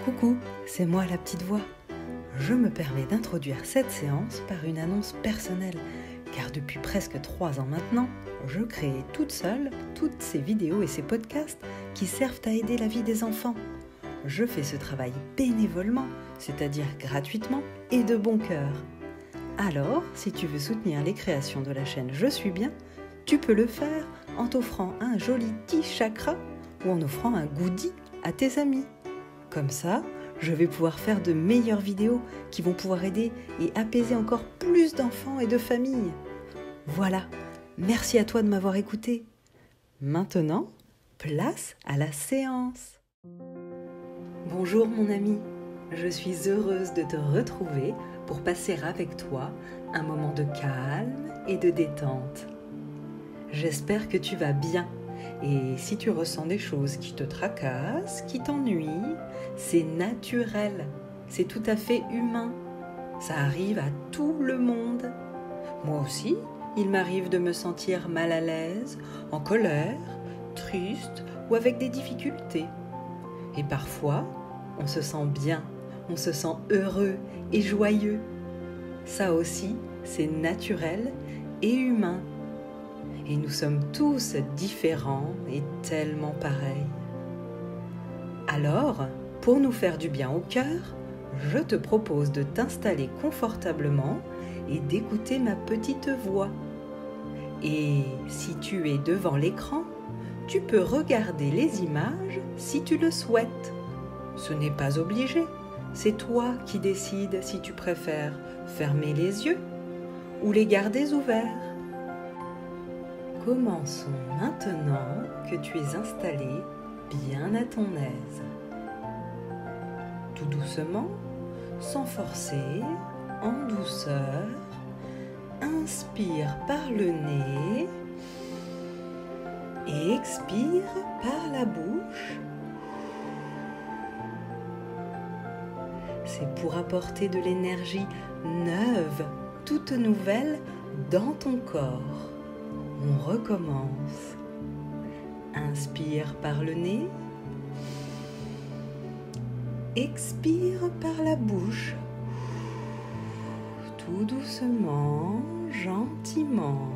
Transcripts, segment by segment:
Coucou, c'est moi la petite voix. Je me permets d'introduire cette séance par une annonce personnelle, car depuis presque 3 ans maintenant, je crée toute seule toutes ces vidéos et ces podcasts qui servent à aider la vie des enfants. Je fais ce travail bénévolement, c'est-à-dire gratuitement et de bon cœur. Alors, si tu veux soutenir les créations de la chaîne Je suis bien, tu peux le faire en t'offrant un joli petit chakra ou en offrant un goodie à tes amis. Comme ça, je vais pouvoir faire de meilleures vidéos qui vont pouvoir aider et apaiser encore plus d'enfants et de familles. Voilà, merci à toi de m'avoir écouté. Maintenant, place à la séance. Bonjour mon ami, je suis heureuse de te retrouver pour passer avec toi un moment de calme et de détente. J'espère que tu vas bien. Et si tu ressens des choses qui te tracassent, qui t'ennuient, c'est naturel, c'est tout à fait humain. Ça arrive à tout le monde. Moi aussi, il m'arrive de me sentir mal à l'aise, en colère, triste ou avec des difficultés. Et parfois, on se sent bien, on se sent heureux et joyeux. Ça aussi, c'est naturel et humain. Et nous sommes tous différents et tellement pareils. Alors, pour nous faire du bien au cœur, je te propose de t'installer confortablement et d'écouter ma petite voix. Et si tu es devant l'écran, tu peux regarder les images si tu le souhaites. Ce n'est pas obligé, c'est toi qui décides si tu préfères fermer les yeux ou les garder ouverts. Commençons maintenant que tu es installé bien à ton aise. Tout doucement, sans forcer, en douceur, inspire par le nez et expire par la bouche. C'est pour apporter de l'énergie neuve, toute nouvelle dans ton corps. On recommence. Inspire par le nez. Expire par la bouche. Tout doucement, gentiment.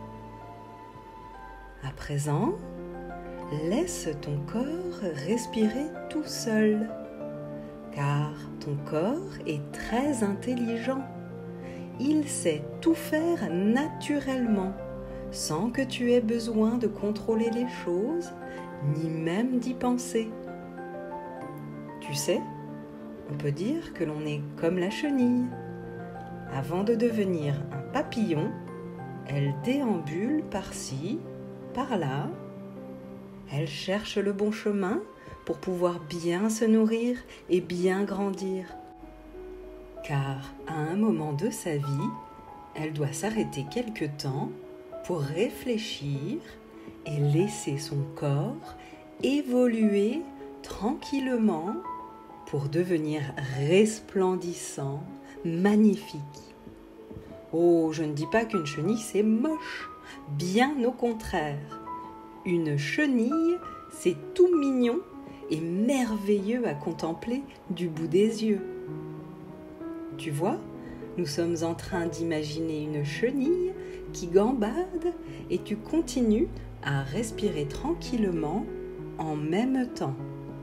À présent, laisse ton corps respirer tout seul, car ton corps est très intelligent. Il sait tout faire naturellement, sans que tu aies besoin de contrôler les choses, ni même d'y penser. Tu sais, on peut dire que l'on est comme la chenille. Avant de devenir un papillon, elle déambule par-ci, par-là. Elle cherche le bon chemin pour pouvoir bien se nourrir et bien grandir. Car à un moment de sa vie, elle doit s'arrêter quelque temps pour réfléchir et laisser son corps évoluer tranquillement pour devenir resplendissant, magnifique. Oh, je ne dis pas qu'une chenille c'est moche, bien au contraire. Une chenille, c'est tout mignon et merveilleux à contempler du bout des yeux. Tu vois, nous sommes en train d'imaginer une chenille qui gambade et tu continues à respirer tranquillement en même temps.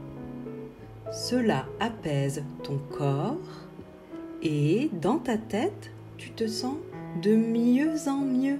Cela apaise ton corps et dans ta tête, tu te sens de mieux en mieux.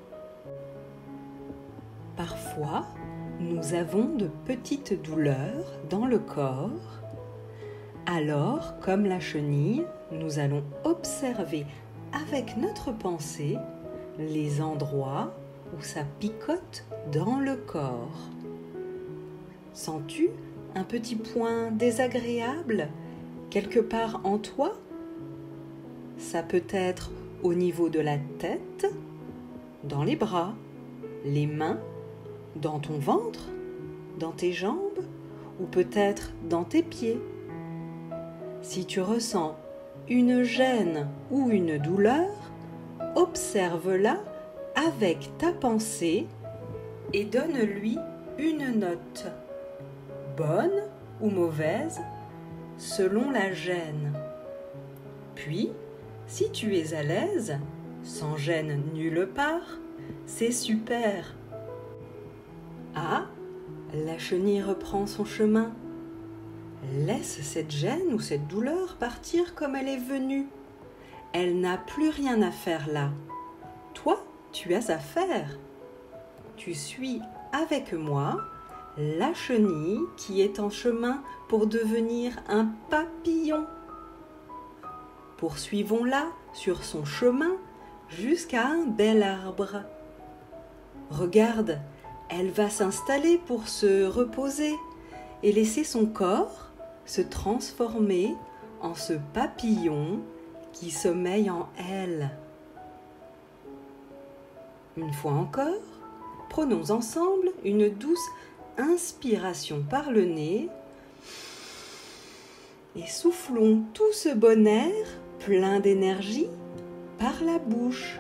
Parfois, nous avons de petites douleurs dans le corps. Alors, comme la chenille, nous allons observer avec notre pensée les endroits où ça picote dans le corps. Sens-tu un petit point désagréable quelque part en toi? Ça peut être au niveau de la tête, dans les bras, les mains, dans ton ventre, dans tes jambes ou peut-être dans tes pieds. Si tu ressens une gêne ou une douleur, observe-la avec ta pensée et donne-lui une note, bonne ou mauvaise, selon la gêne. Puis, si tu es à l'aise, sans gêne nulle part, c'est super. Ah, la chenille reprend son chemin. Laisse cette gêne ou cette douleur partir comme elle est venue. Elle n'a plus rien à faire là. Toi, tu as à faire. Tu suis avec moi la chenille qui est en chemin pour devenir un papillon. Poursuivons-la sur son chemin jusqu'à un bel arbre. Regarde, elle va s'installer pour se reposer et laisser son corps se transformer en ce papillon qui sommeille en elle. Une fois encore, prenons ensemble une douce inspiration par le nez et soufflons tout ce bon air plein d'énergie par la bouche.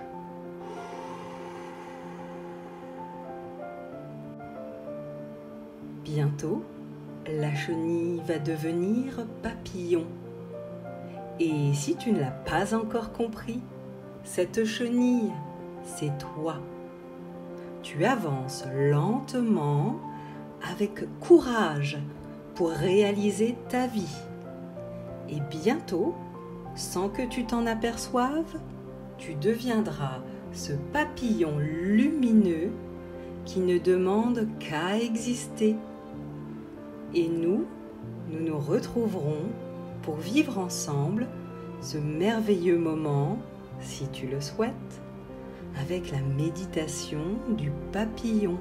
Bientôt, la chenille va devenir papillon. Et si tu ne l'as pas encore compris, cette chenille, c'est toi. Tu avances lentement, avec courage, pour réaliser ta vie. Et bientôt, sans que tu t'en aperçoives, tu deviendras ce papillon lumineux qui ne demande qu'à exister. Et nous nous retrouverons pour vivre ensemble ce merveilleux moment, si tu le souhaites, avec la méditation du papillon.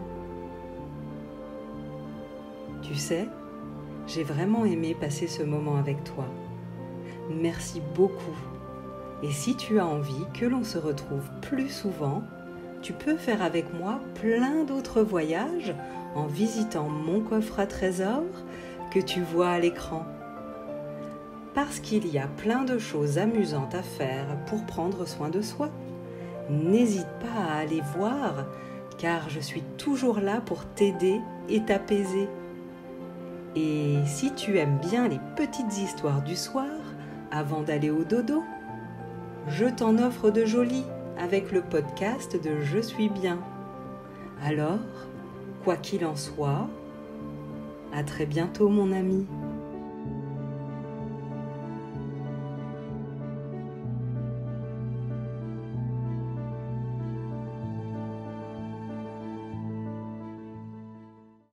Tu sais, j'ai vraiment aimé passer ce moment avec toi. Merci beaucoup. Et si tu as envie que l'on se retrouve plus souvent, tu peux faire avec moi plein d'autres voyages en visitant mon coffre à trésors que tu vois à l'écran. Parce qu'il y a plein de choses amusantes à faire pour prendre soin de soi. N'hésite pas à aller voir, car je suis toujours là pour t'aider et t'apaiser. Et si tu aimes bien les petites histoires du soir, avant d'aller au dodo, je t'en offre de jolies avec le podcast de Je suis bien. Alors, quoi qu'il en soit, à très bientôt mon ami.